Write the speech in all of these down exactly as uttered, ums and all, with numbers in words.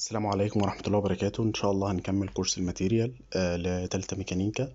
السلام عليكم ورحمة الله وبركاته. إن شاء الله هنكمل كورس الماتيريال آه لتالتة ميكانيكا.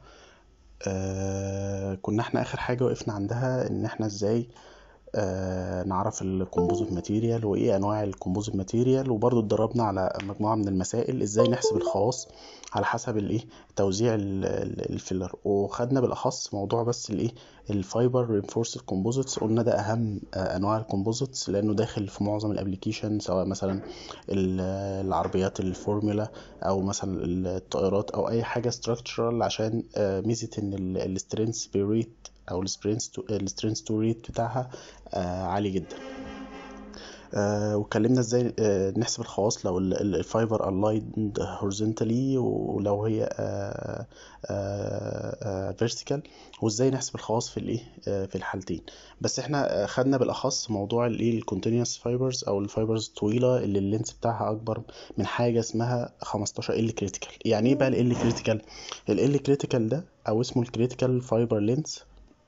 آه كنا احنا آخر حاجة وقفنا عندها إن احنا ازاي آه نعرف الكومبوزيت ماتيريال وإيه أنواع الكومبوزيت ماتيريال، وبرضو اتدربنا على مجموعة من المسائل ازاي نحسب الخواص على حسب الايه توزيع ال- ال- الفيلر، وخدنا بالأخص موضوع بس الايه الفايبر رينفورسد كومبوزيتس. قلنا ده أهم آه أنواع الكومبوزيتس لأنه داخل في معظم الابليكيشن، سواء مثلا ال- العربيات الفورمولا او مثلا الطائرات او اي حاجه structural، عشان آه، ميزه ان السترينث بيريت او السترينث تو ريت بتاعها آه، عالي جدا. آه، واتكلمنا ازاي آه، نحسب الخواص لو الفايبر aligned horizontally ولو هي آه، آه، آه، vertical، وازاي نحسب الخواص في الايه آه، في الحالتين. بس احنا آه، خدنا بالاخص موضوع الايه الكونتينوس فايبرز او الفايبرز الطويله اللي اللينس بتاعها اكبر من حاجه اسمها خمستاشر ال كريتيكال. يعني ايه بقى ال كريتيكال؟ ال كريتيكال ده او اسمه الكريتيكال فايبر لينس.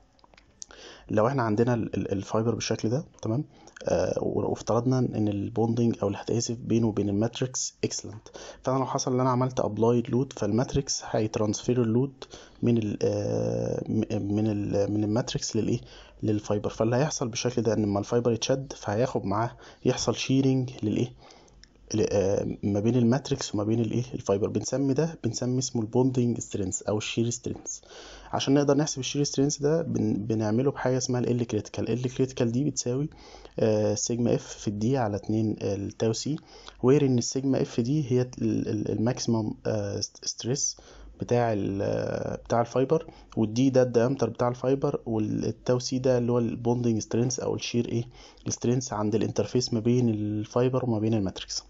لو احنا عندنا ال- ال- الفايبر بالشكل ده، تمام، آه وافترضنا ان البوندنج او الهتاسف بينه وبين الماتريكس اكسلنت، فانا لو حصل ان انا عملت ابلايد لود، فالماتريكس هيترانسفير اللود من ال آه م- من ال من الماتريكس للايه للفايبر. فاللي هيحصل بالشكل ده ان لما الفايبر يتشد فهياخد معاه يحصل شيرنج للايه ل- آه، ما بين الماتريكس وما بين الايه الفايبر. بنسمي ده بنسمي اسمه البوندنج سترينث او الشير سترينث. عشان نقدر نحسب الشير سترينث ده بن بنعمله بحاجه اسمها ال كريتيكال. ال كريتيكال دي بتساوي آه، سيجما اف في الدي على اتنين التاو سي، وير ان السيجما اف دي هي الماكسيمم ستريس بتاع ال بتاع الفايبر، والدي ده الدايمتر بتاع الفايبر، والتاو سي ده اللي هو البوندنج سترينث او الشير ايه السترينث عند الانترفيس ما بين الفايبر وما بين الماتريكس.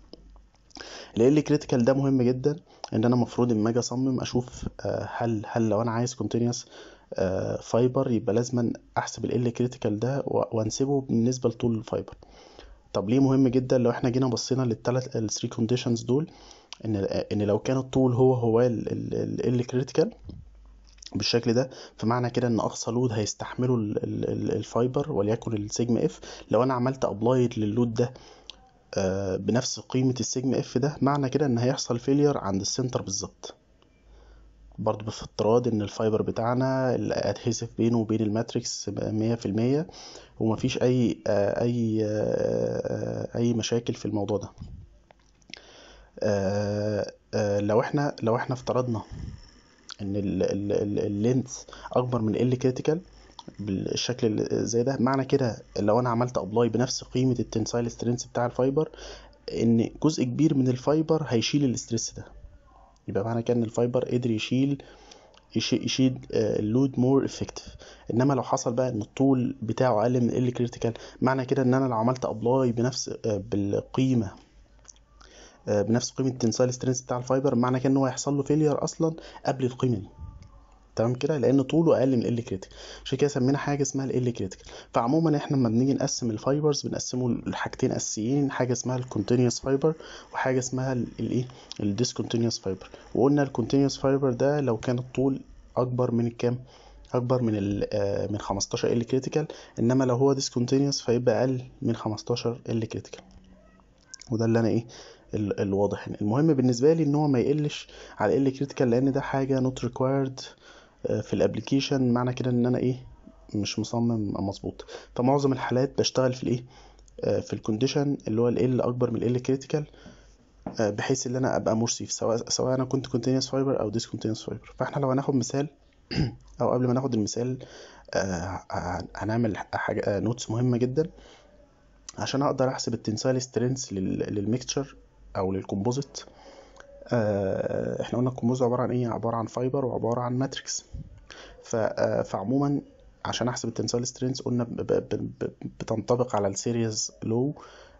ال كريتيكال ده مهم جدا، ان انا المفروض اما اجي اصمم اشوف آه، هل هل لو انا عايز كونتينوس فايبر يبقى لازم احسب ال كريتيكال ده و- وانسبه بالنسبه لطول الفايبر. طب ليه مهم جدا؟ لو احنا جينا بصينا للثلاث الثري كونديشنز دول، ان ان لو كان الطول هو هو ال كريتيكال بالشكل ده، فمعنى كده ان اقصى لود هيستحمله ال- ال- ال- الفايبر وليكن السيجما اف. لو انا عملت ابلايد للود ده آه، بنفس قيمة السيجما اف ده، معنى كده ان هيحصل فيلير عند السنتر بالظبط، برضو بافتراض ان الفايبر بتاعنا الادهيسيف بينه وبين الماتريكس مية في المية ومفيش اي آه، اي آه، اي مشاكل في الموضوع ده. آه، آه، لو احنا لو احنا افترضنا ان اللينث اكبر من ال كريتيكال بالشكل اللي زي ده، معنى كده لو انا عملت ابلاي بنفس قيمة التنسايل سترينث بتاع الفايبر، ان جزء كبير من الفايبر هيشيل الاسترس ده. يبقى معنى كده ان الفايبر قدر يشيل يشيل, يشيل اللود مور افكتيف. انما لو حصل بقى ان الطول بتاعه اقل من ال كريتيكال، معنى كده ان انا لو عملت ابلاي بنفس آه، بالقيمه آه، بنفس قيمه التنسايل سترينث بتاع الفايبر، معنى كده ان هو هيحصل له فيلير اصلا قبل القيمه دي، تمام كده، لان طوله اقل من ال كريتيكال. عشان كده سمينا حاجه اسمها ال كريتيكال. فعموما احنا لما بنيجي نقسم الفايبرز بنقسمه لحاجتين اساسيين، حاجه اسمها الكونتينوس فايبر وحاجه اسمها الايه الديسكونتينوس فايبر. وقلنا الكونتينوس فايبر ده لو كان الطول اكبر من الكام اكبر من ال آه، من خمستاشر ال كريتيكال، انما لو هو ديسكونتينوس فيبقى اقل من خمستاشر ال كريتيكال. وده اللي انا ايه ال- الواضح يعني. المهم بالنسبه لي ان هو ما يقلش على ال كريتيكال، لان ده حاجه نوت ريكوايرد في الابليكيشن. معنى كده ان انا ايه مش مصمم مظبوط. فمعظم الحالات بشتغل في الايه آه، في الكونديشن اللي هو ال اكبر من ال كريتيكال، بحيث ان انا ابقى مرسيف سواء سواء انا كنت كونتينوس فايبر او ديسكونتينوس فايبر. فاحنا لو هناخد مثال او قبل ما ناخد المثال آه، هنعمل حاجه نوتس مهمه جدا عشان اقدر احسب التنسايل سترينث للميكتشر او للكومبوزيت. آه، احنا قلنا الكومبوزيت عباره عن ايه؟ عباره عن فايبر وعباره عن ماتريكس. ف- آه، فعموما عشان احسب التنسايل سترينث قلنا ب- ب- ب- ب- بتنطبق على السيريز لو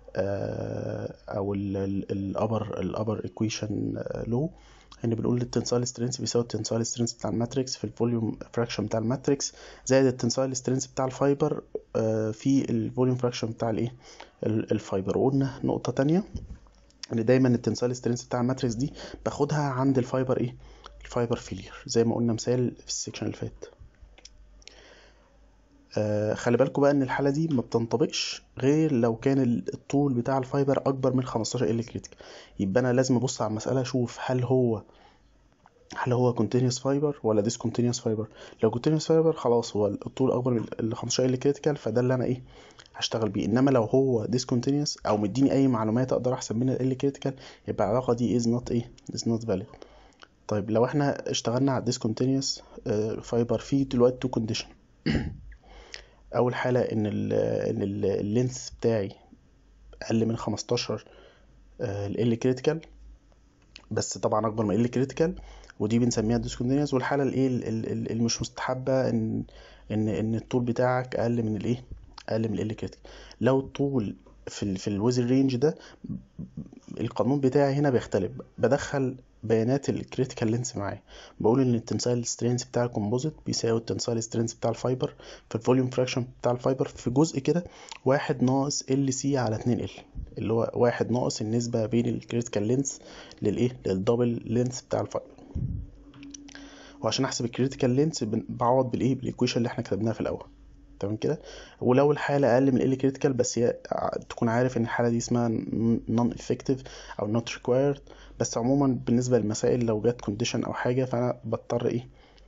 او الابر الابر ايكويشن لو، ان بنقول التنسايل سترينث بيساوي التنسايل سترينث بتاع الماتريكس في الفوليوم فراكشن بتاع الماتريكس زائد التنسايل سترينث بتاع الفايبر آه، في الفوليوم فراكشن بتاع الايه ال- الفايبر. وقلنا نقطة تانية ان دايما التنسايل سترينث بتاع الماتريكس دي باخدها عند الفايبر ايه الفايبر فيلير، زي ما قلنا مثال في السكشن اللي فات. آه خلي بالكوا بقى ان الحاله دي ما بتنطبقش غير لو كان الطول بتاع الفايبر اكبر من خمستاشر ال كريتيكال. يبقى انا لازم ابص على المساله اشوف هل هو هل هو continuous fiber ولا discontinuous fiber. لو continuous fiber خلاص هو الطول اكبر من ال خمستاشر ال critical، فده اللي انا ايه هشتغل بيه. انما لو هو discontinuous او مديني اي معلومات اقدر احسب منها ال critical، يبقى العلاقه دي is not ايه is not valid. طيب لو احنا اشتغلنا على discontinuous fiber في دلوقتي two condition. اول حاله ان ال ان اللينس بتاعي اقل من خمستاشر ال critical، بس طبعا اكبر من ال critical، ودي بنسميها discontinuous. والحاله الايه اللي مش مستحبه ان ان ان الطول بتاعك اقل من الايه اقل من ال critical. لو الطول في ال في الويزن رينج ده، القانون بتاعي هنا بيختلف. بدخل بيانات الكريتيكال لينس معايا، بقول ان التنسايل سترينث بتاع الكومبوزيت بيساوي التنسايل سترينث بتاع الفايبر في الفوليوم فراكشن بتاع الفايبر في جزء كده واحد ناقص ال سي على اتنين ال، اللي هو واحد ناقص النسبه بين الكريتيكال لينس للايه للدبل لينس بتاع الفايبر. وعشان احسب الكريتيكال لينس بعوض بالايه بالايكويشن اللي احنا كتبناها في الاول. تمام كده. ولو الحاله اقل من ال كريتيكال، بس هي تكون عارف ان الحاله دي اسمها نون افكتيف او نوت ريكوايرد. بس عموما بالنسبه للمسائل لو جت كونديشن او حاجه، فانا بضطر ايه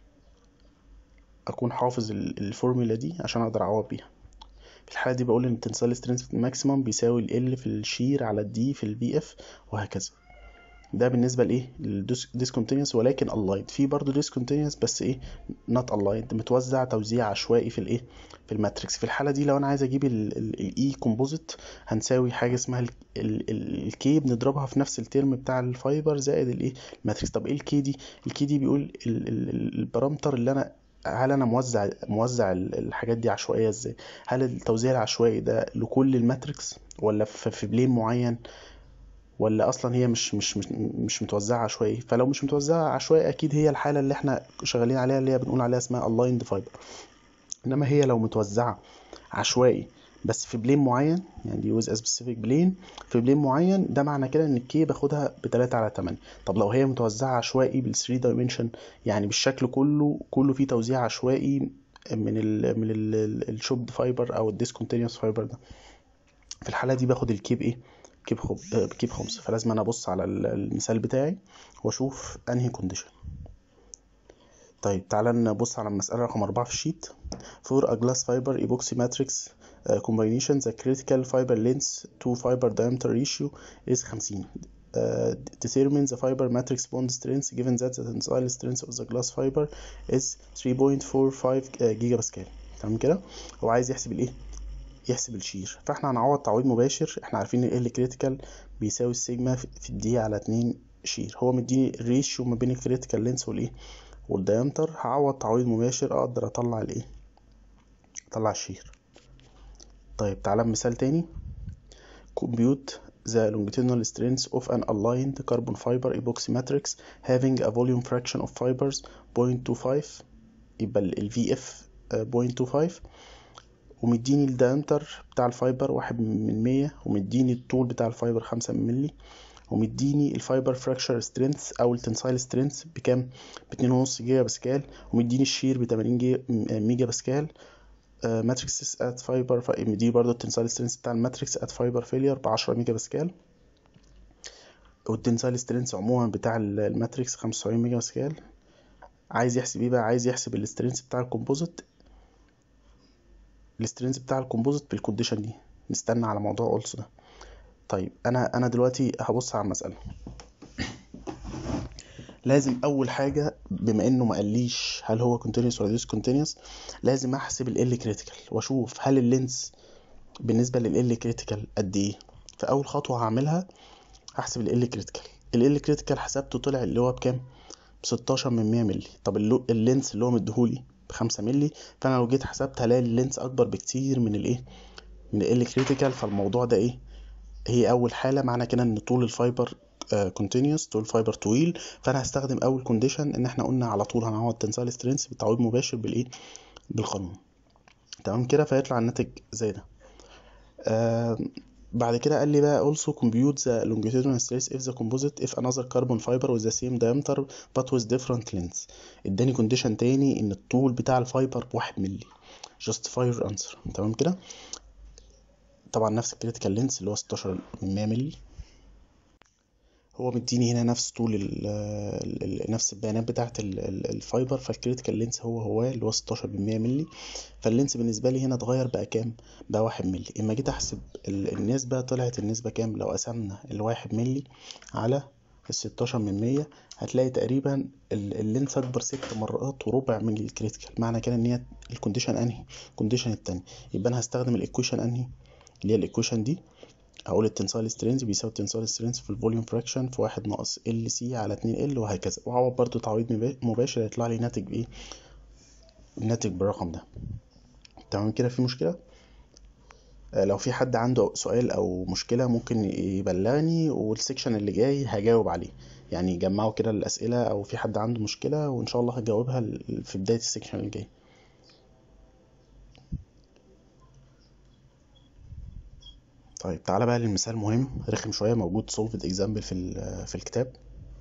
اكون حافظ الفورمولا دي عشان اقدر اعوض بيها. في الحاله دي بقول ان التنسايل سترينث ماكسيمم بيساوي ال في الشير على الدي في البي اف، وهكذا. ده بالنسبه لايه للديسكونتينيوس. ولكن الايند في برضه ديسكونتينيوس، بس ايه نوت الايند، متوزع توزيع عشوائي في الايه في الماتريكس. في الحاله دي لو انا عايز اجيب الاي كومبوزيت، هنساوي حاجه اسمها الكي بنضربها في نفس الترم بتاع الفايبر زائد الايه الماتريكس. طب ايه الكي دي؟ الكي دي بيقول البارامتر اللي انا هل انا موزع موزع الحاجات دي عشوائيه ازاي. هل التوزيع العشوائي ده لكل الماتريكس ولا في بلين معين، ولا اصلا هي مش مش مش, مش متوزعه عشوائي. فلو مش متوزعه عشوائي اكيد هي الحاله اللي احنا شغالين عليها اللي هي بنقول عليها اسمها aligned fiber. انما هي لو متوزعه عشوائي بس في بلين معين، يعني with a specific plane في بلين معين، ده معنى كده ان الكي باخدها بتلاتة على تمانية. طب لو هي متوزعه عشوائي بالثري دايمنشن، يعني بالشكل كله كله فيه توزيع عشوائي من ال من الشوب فايبر او الديسكونتينيوس فايبر ده، في الحاله دي باخد الكي بايه كيب خب... كيب خمسة. فلازم انا ابص على المثال بتاعي واشوف انهي كونديشن. طيب تعالى نبص على المسألة رقم أربعة في الشيت. for a glass fiber epoxy matrix uh, combination the critical fiber length to fiber diameter ratio is خمسين. Uh, determine the fiber matrix bond strength given that the tensile strength of the glass fiber is three point four five جيجا باسكال. تمام كده. هو عايز يحسب الايه يحسب الشير. فاحنا هنعوض تعويض مباشر. احنا عارفين ان ال كريتيكال بيساوي السيجما في الدي على اتنين شير. هو مديني الريشيو ما بين الكريتيكال لينس والايه والديامتر. هعوض تعويض مباشر اقدر اطلع الايه اطلع الشير. طيب تعالى بمثال تاني. compute the longitudinal strength of an aligned carbon fiber epoxy matrix having a volume fraction of fibers zero point two five، يبقى ال في اف zero point two five، ومديني الديامتر بتاع الفايبر واحد من مية، ومديني الطول بتاع الفايبر خمسة ملي، ومديني الفايبر فراكشر سترينث او التنسايل سترينث بكام باتنين ونص جيجا باسكال، ومديني الشير بتمانين ميجا باسكال. ماتريكس ات فايبر مديني برضو التنسايل سترينث بتاع الماتريكس ات فايبر فيلير بعشرة ميجا باسكال، والتنسايل سترينث عموما بتاع الماتريكس خمسة وسبعين ميجا باسكال. عايز يحسب ايه بقى؟ عايز يحسب السترينث بتاع الكومبوزيت السترينث بتاع الكومبوزيت بالكونديشن دي. نستنى على موضوع اولسو ده. طيب انا انا دلوقتي هبص على المساله. لازم اول حاجه بما انه ما قاليش هل هو continuous ولا discontinuous، لازم احسب ال critical واشوف هل اللينس بالنسبه لل critical قد ايه. فاول خطوه هعملها هحسب ال critical. ال critical حسبته طلع اللي هو بكام بستاشر من مية ملي. طب اللينس اللي هو مديهولي بخمسة ملي، فانا لو جيت حسبت هلاقي اللينس اكبر بكتير من الايه من ال critical. فالموضوع ده ايه هي اول حاله معنى كده ان طول الفايبر كونتينيوس، طول الفايبر طويل. فانا هستخدم اول كونديشن ان احنا قلنا على طول هنعوض تنسايل سترينث بالتعويض مباشر بالايه بالقانون. تمام كده. فيطلع الناتج زي ده. آه بعد كده قال لي بقى also compute the longitudinal stress if the composite if another carbon fiber with the same diameter but with different lengths. اداني كونديشن تاني ان الطول بتاع الفايبر بواحد ملي. justify your answer. تمام كده. طبعا نفس الكريتيكال لينس اللي هو ستاشر من مية مللي. هو مديني هنا نفس طول ال ال نفس البيانات بتاعه الفايبر، فالكريتيكال لينس هو هو اللي هو ستاشر من مية مللي. فاللينس بالنسبه لي هنا اتغير بقى كام؟ بقى واحد مللي. اما جيت احسب النسبه طلعت النسبه كام؟ لو قسمنا الواحد مللي على الستاشر من مية هتلاقي تقريبا اللينس اكبر ست مرات وربع من الكريتيكال. معنى كده ان هي الكونديشن انهي؟ الكونديشن التاني. يبقى انا هستخدم الايكويشن انهي؟ اللي هي الايكويشن دي. هقول التنسايل سترينز بيساوي التنسايل سترينز في الفوليوم فراكشن في واحد ناقص ال سي على اتنين ال وهكذا، وهعوض برضو تعويض مباشر هيطلع لي ناتج بايه؟ الناتج بالرقم ده. تمام كده. في مشكله؟ آه لو في حد عنده سؤال او مشكله ممكن يبلغني، والسكشن اللي جاي هجاوب عليه. يعني جمعوا كده الاسئله، او في حد عنده مشكله وان شاء الله هجاوبها في بدايه السكشن اللي جاي. طيب تعالى بقى للمثال مهم رخم شويه موجود solved example في في الكتاب.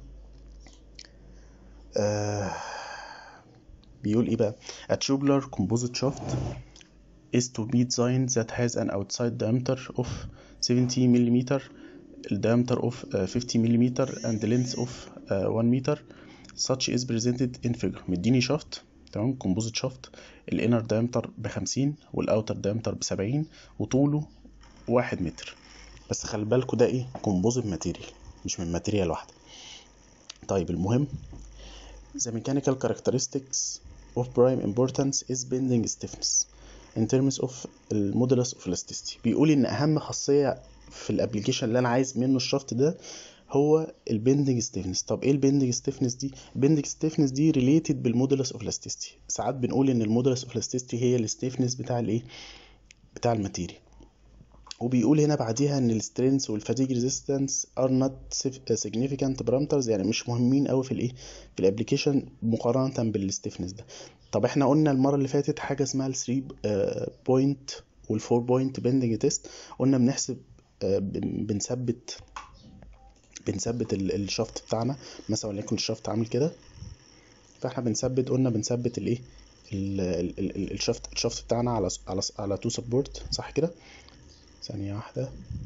آه بيقول ايه بقى؟ a tubular composite shaft is to be designed that has an outside diameter of seventy millimeters, the diameter of uh, fifty millimeters and the length of uh, one meter. such is presented in figure. مديني شافت، تمام، composite shaft، الانر diameter بخمسين والاوتر diameter بسبعين وطوله واحد متر. بس خلي بالكوا ده ايه؟ composite material مش من ماتيريال واحدة. طيب المهم the mechanical characteristics of prime importance is bending stiffness in terms of المودولس اوف elasticity. بيقول ان اهم خاصيه في الابليكيشن اللي انا عايز منه الشافت ده هو البندنج ستيفنس. طب ايه البندنج ستيفنس دي؟ البندنج ستيفنس دي ريليتد بالمودولس اوف elasticity. ساعات بنقول ان المودولس اوف elasticity هي الستيفنس بتاع الايه؟ بتاع الماتيريال. وبيقول هنا بعديها ان السترينث والفاتيج ريزيستنس ار نوت significant parameters، يعني مش مهمين قوي في الايه؟ في الابليكيشن مقارنه بالستيفنس ده. طب احنا قلنا المره اللي فاتت حاجه اسمها ال ثلاثة بوينت وال أربعة بوينت بندنج تيست. قلنا بنحسب بنثبت بنثبت الشافت بتاعنا، مثلا وليكن الشافت عامل كده، فاحنا بنثبت قلنا بنثبت الايه؟ الشافت الشافت بتاعنا على على على تو سبورت، صح كده؟ ثانيه واحده.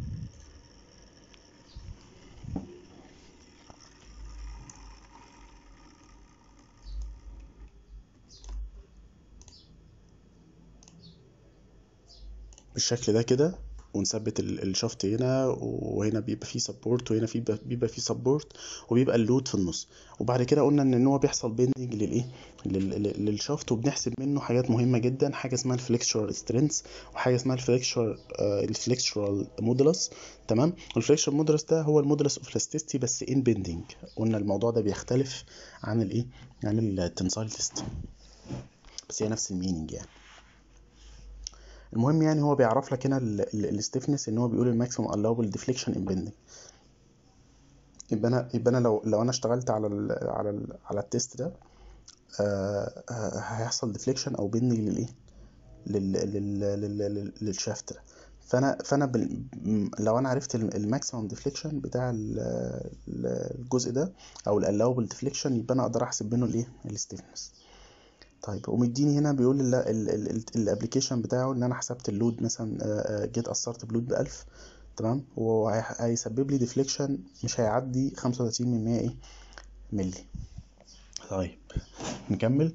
بالشكل ده كده، ونثبت الشافت هنا، وهنا بيبقى فيه سبورت، وهنا في بيبقى فيه سبورت، وبيبقى اللود في النص. وبعد كده قلنا ان هو بيحصل بيندنج للايه؟ للشافت، وبنحسب منه حاجات مهمه جدا، حاجه اسمها الفليكشرال سترينث وحاجه اسمها الفليكشرال الفليكشرال مودولس. تمام. الفليكشرال مودولس ده هو المودولس اوف elasticity بس ان بيندنج. قلنا الموضوع ده بيختلف عن الايه؟ عن التنسايل تيست، بس هي نفس المينينج يعني. المهم يعني هو بيعرف لك هنا الستيفنس ان هو بيقول الماكسيمم allowable deflection in bending. يبقى انا يبقى انا لو لو انا اشتغلت على ال على ال على التيست ده آه هيحصل ديفليكشن او بيندنج للايه؟ لل للشافت ده. فانا فانا بال... لو انا عرفت الماكسيمم ديفليكشن بتاع الجزء ده او allowable deflection، يبقى انا اقدر احسب منه الايه؟ الستيفنس. طيب ومديني هنا بيقول الابلكيشن بتاعه ان انا حسبت اللود، مثلا جيت اثرت بلود بألف، تمام، وهيسبب لي ديفليكشن مش هيعدي خمسة وتلاتين من مية ايه؟ ملي. طيب نكمل.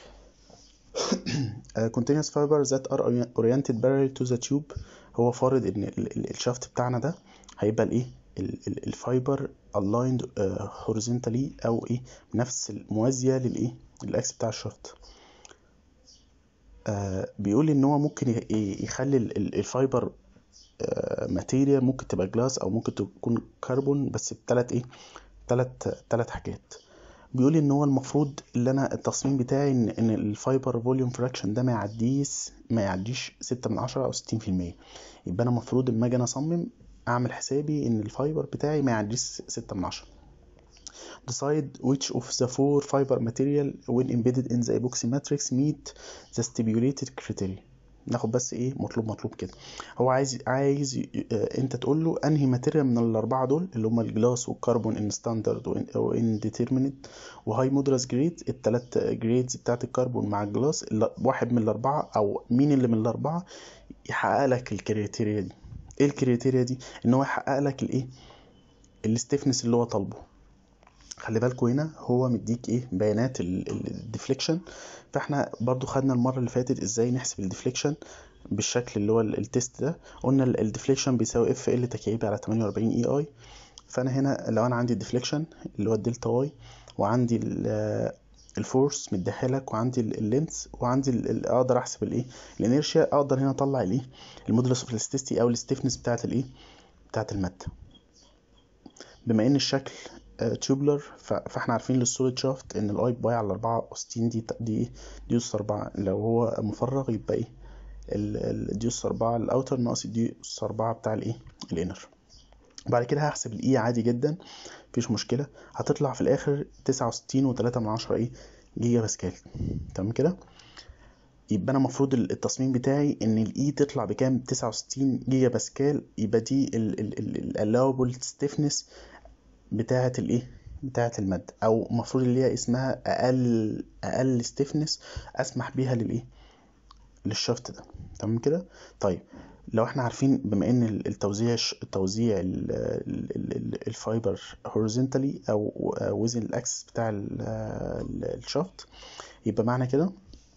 continuous fiber that are oriented parallel to the tube. هو فارض ان الشافت بتاعنا ده هيبقى الايه؟ الفايبر aligned horizontally او ايه؟ نفس الموازيه للايه؟ للاكس بتاع الشافت. آه بيقول ان هو ممكن يخلي الفايبر آه ماتيريال، ممكن تبقى جلاس او ممكن تكون كربون، بس بثلاث ايه؟ ثلاث ثلاث حاجات. بيقول ان هو المفروض اللي انا التصميم بتاعي ان ان الفايبر فوليوم فراكشن ده ما يعديش ما يعديش ستة من عشرة او ستين في المية. يبقى انا المفروض لما اجي انا اصمم اعمل حسابي ان الفايبر بتاعي ما يعديش ستة من عشرة. Decide which of the four fiber material when embedded in the epoxy matrix meet the stipulated criteria. ناخد بس ايه مطلوب مطلوب كده. هو عايز عايز ي- آه، انت تقول له انهي ماتيريال من الاربعه دول اللي هم الجلاس والكربون ان ستاندرد وان ديترمينت وهاي مودرس جريد، الثلاث جريدز بتاعت الكربون مع الجلاس، ال- واحد من الاربعه او مين اللي من الاربعه يحقق لك الكريتيريا دي. ايه الكريتيريا دي؟ ان هو يحقق لك الايه الستيفنس اللي هو طالبه. خلي بالكوا هنا هو مديك ايه بيانات الديفليكشن، فاحنا برضو خدنا المره اللي فاتت ازاي نحسب الديفليكشن بالشكل اللي هو ال- التيست ده. قلنا الديفليكشن بيساوي اف ال تكعيب على ثمانية وأربعين اي اي. فانا هنا لو انا عندي الديفليكشن اللي هو الدلتا واي، وعندي ال- الفورس مديها لك، وعندي اللينس، وعندي ال- ال- اقدر احسب الايه الانيرشيا، اقدر هنا اطلع الايه المودولس اوف الاستيستي او الستيفنس بتاعه الايه بتاعه الماده. بما ان الشكل تيوبلر، فاحنا عارفين للسوليد شافت ان الاي باي على أربعة وستين دي دي دي اس أربعة. لو هو مفرغ يبقى ايه الدي اس أربعة الاوتر ناقص الدي اس أربعة بتاع الايه الانر. بعد كده هحسب الاي عادي جدا مفيش مشكله، هتطلع في الاخر تسعة وستين وتلاتة من عشرة ايه جيجا باسكال. تمام كده. يبقى انا المفروض التصميم بتاعي ان الاي تطلع بكام؟ تسعة وستين جيجا باسكال. يبقى دي الالوبل ستيفنس بتاعه الايه بتاعه الماده، او المفروض اللي هي اسمها اقل اقل ستيفنس اسمح بيها للايه للشفط ده. تمام كده. طيب لو احنا عارفين بما ان التوزيع التوزيع الفايبر هوريزونتالي او وزن الاكسس بتاع ال- ال- الشفط، يبقى معنى كده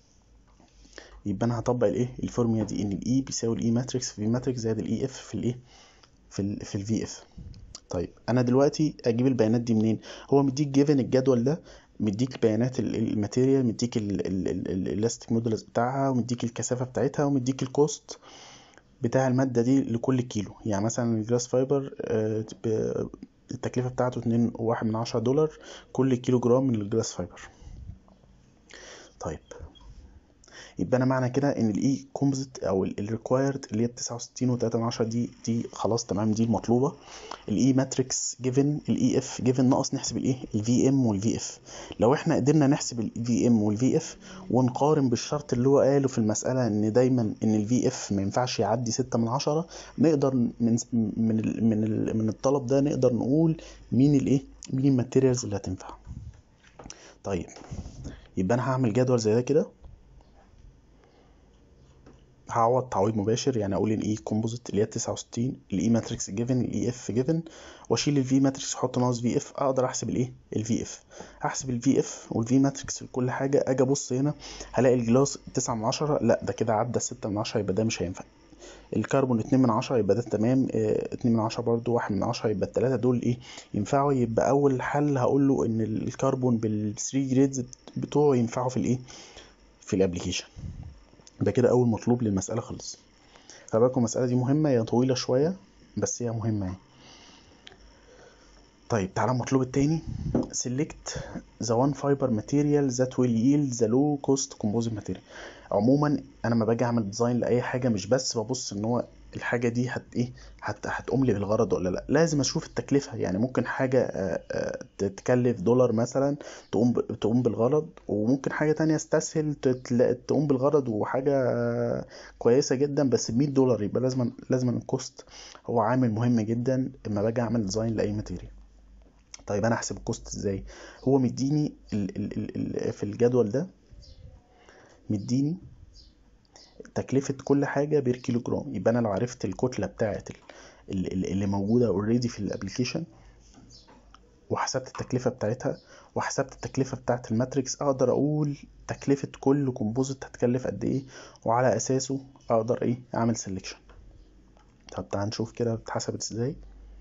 يبقى انا هطبق الايه الفورمولا دي ان الاي بيساوي الاي ماتريكس في ماتريكس زائد الاي اف في الايه في ال في الفي اف. طيب انا دلوقتي اجيب البيانات دي منين؟ هو مديك جيفن الجدول ده، مديك بيانات ال- الماتيريال، مديك الالاستيك مودولس بتاعها، ومديك الكثافه بتاعتها، ومديك الكوست بتاع الماده دي لكل كيلو. يعني مثلا الجلاس فايبر آه، ب- التكلفه بتاعته اتنين وواحد من عشرة دولار كل كيلو جرام من الجلاس فايبر. طيب يبقى انا معنى كده ان الاي كومبوزيت او الريكوايرد اللي هي تسعة وستين وتلاتة من عشرة دي دي خلاص تمام، دي المطلوبه. الاي ماتريكس جيفن، الاي اف جيفن، ناقص نحسب الايه الفي ام والفي اف. لو احنا قدرنا نحسب الفي ام والفي اف ونقارن بالشرط اللي هو قاله في المساله ان دايما ان الفي اف ما ينفعش يعدي ستة من عشرة، نقدر من من ال من ال من الطلب ده نقدر نقول مين الايه مين الماتيريالز اللي هتنفع. طيب يبقى انا هعمل جدول زي ده كده، هعوض تعويض مباشر. يعني اقول ان اي كومبوزيت اللي هي تسعة وستين، الاي ماتريكس جيفن، الاي اف جيفن، واشيل الفي ماتريكس واحط ناقص في اف، اقدر احسب الايه الفي اف. هحسب الفي اف والفي ماتريكس لكل حاجه، اجي ابص هنا هلاقي الجلاس تسعة من عشرة، لا ده كده عدى ستة من عشرة، يبقى ده مش هينفع. الكربون اتنين من عشرة يبقى ده تمام، اه اتنين من عشرة برضو، واحد من عشرة، يبقى التلاتة دول ايه ينفعوا. يبقى اول حل هقول له ان الكربون بالثري جريدز بتوعه ينفعوا في الايه في الابليكيشن. يبقى كده اول مطلوب للمساله خلص. فبالكم المسألة دي مهمة، هي طويلة شوية بس هي مهمة يعني. طيب تعالى المطلوب التاني. select the one fiber material that will yield the low cost composite material. عموما انا ما باجي اعمل ديزاين لاي حاجة مش بس ببص ان هو الحاجة دي هت ايه هت هتقوم لي بالغرض ولا لا، لازم اشوف التكلفة. يعني ممكن حاجة آه، آه، تتكلف دولار مثلا تقوم ب- تقوم بالغرض، وممكن حاجة تانية استسهل تتلا- تقوم بالغرض وحاجة آه، كويسة جدا بس ب مية دولار. يبقى لازم لازم الكوست هو عامل مهم جدا اما باجي اعمل ديزاين لاي ماتيريال. طيب انا احسب الكوست ازاي؟ هو مديني ال ال ال ال في الجدول ده مديني تكلفة كل حاجة بير كيلو جرام. يبقى انا لو عرفت الكتلة بتاعة اللي موجودة اوريدي في الابليكيشن، وحسبت التكلفة بتاعتها، وحسبت التكلفة بتاعت الماتريكس، اقدر اقول تكلفة كل كومبوزيت هتكلف قد ايه، وعلى اساسه اقدر ايه اعمل سيلكشن. طب تعال نشوف كده اتحسبت ازاي.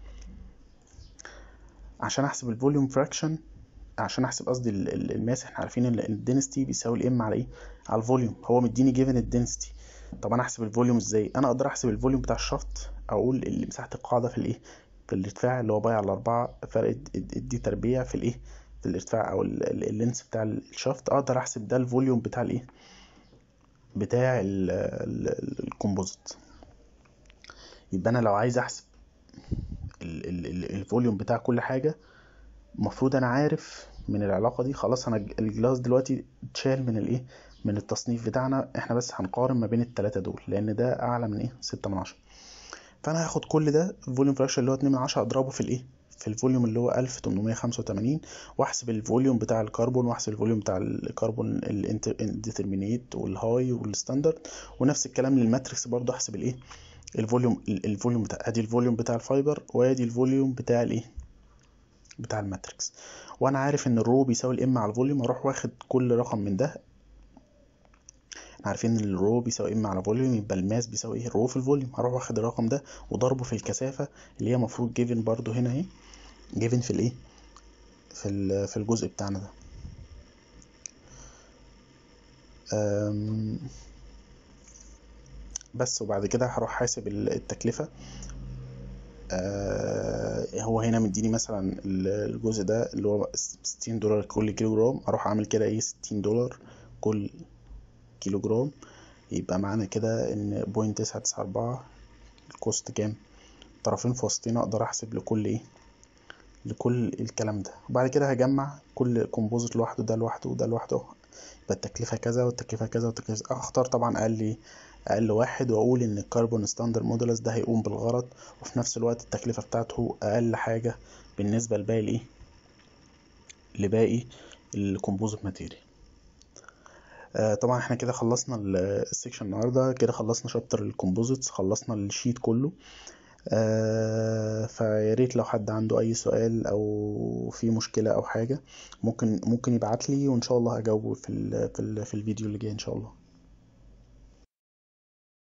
عشان احسب الفوليوم فراكشن، عشان احسب قصدي الماس، احنا عارفين ان الدنسيتي بيساوي الام على ايه على الفوليوم. هو مديني جيفن الدنسيتي. طب انا احسب الفوليوم ازاي؟ انا اقدر احسب الفوليوم بتاع الشفط، اقول اللي مساحه القاعده في الايه في الارتفاع اللي هو باي على أربعة فرق دي تربيع في الايه في الارتفاع او اللينس بتاع الشفط. اقدر احسب ده الفوليوم بتاع الايه بتاع الكومبوزيت. يبقى انا لو عايز احسب الفوليوم بتاع كل حاجه، المفروض انا عارف من العلاقه دي خلاص. انا الجلاس دلوقتي اتشال من الايه من التصنيف بتاعنا احنا، بس هنقارن ما بين التلاتة دول لان ده اعلى من ايه ستة من عشرة. فانا هاخد كل ده الفوليوم فراكشن اللي هو اتنين من عشرة اضربه في الايه في الفوليوم اللي هو ألف وتمنمية وخمسة وتمانين، واحسب الفوليوم بتاع الكربون واحسب الفوليوم بتاع الكربون الديترمينيت والهاي والستاندرد، ونفس الكلام للماتريكس برضه احسب الايه الفوليوم الفوليوم بتاع ادي الفوليوم بتاع الفايبر وادي الفوليوم بتاع الايه بتاع الماتريكس. وانا عارف ان الرو بيساوي الام على الفوليوم، اروح واخد كل رقم من ده. عارفين ان الرو بيساوي ام على فوليوم، يبقى الماس بيساوي ايه الرو في الفوليوم. هروح واخد الرقم ده وضربه في الكثافه اللي هي المفروض جيفن برضو هنا اهي، جيفن في الايه في في الجزء بتاعنا ده. بس وبعد كده هروح حاسب التكلفه. هو هنا مديني مثلا الجزء ده اللي هو ستين دولار كل كيلو جرام، اروح اعمل كده ايه ستين دولار كل كيلو جرام، يبقى معانا كده ان بوينت تسعة تسعة اربعة الكوست كام. طرفين في وسطين اقدر احسب لكل ايه لكل الكلام ده. وبعد كده هجمع كل كومبوزيت لوحده، ده لوحده وده لوحده، يبقى التكلفه كذا والتكلفه كذا والتكلفه. اختار طبعا اقل اقل واحد واقول ان الكربون ستاندرد مودولس ده هيقوم بالغرض، وفي نفس الوقت التكلفه بتاعته اقل حاجه بالنسبه لباقي الايه لباقي الكومبوزيت ماتيريال. آه طبعا احنا كده خلصنا السيكشن النهارده، كده خلصنا شابتر الكومبوزيتس، خلصنا الشيت كله. آه فياريت لو حد عنده اي سؤال او في مشكله او حاجه ممكن ممكن يبعت لي، وان شاء الله هجاوبه في ال في ال في الفيديو اللي جاي ان شاء الله.